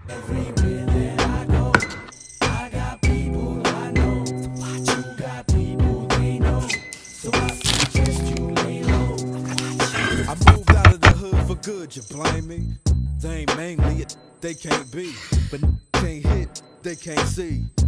Everywhere that I go, I got people I know. You got people they know. So I suggest you lay low. I moved out of the hood for good, you blame me? They ain't mainly it, they can't be. But can't hit, they can't see.